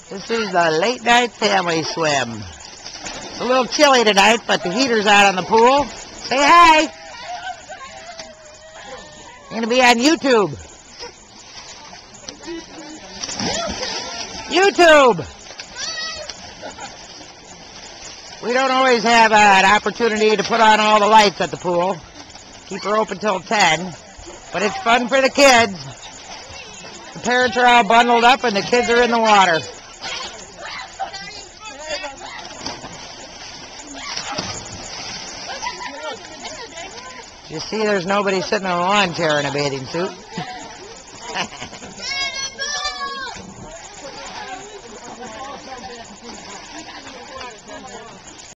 This is the late night family swim. It's a little chilly tonight, but the heater's out on the pool. Say hi. You're going to be on YouTube. YouTube. We don't always have an opportunity to put on all the lights at the pool. Keep her open till 10. But it's fun for the kids. The parents are all bundled up and the kids are in the water. You see, there's nobody sitting in a lawn chair in a bathing suit.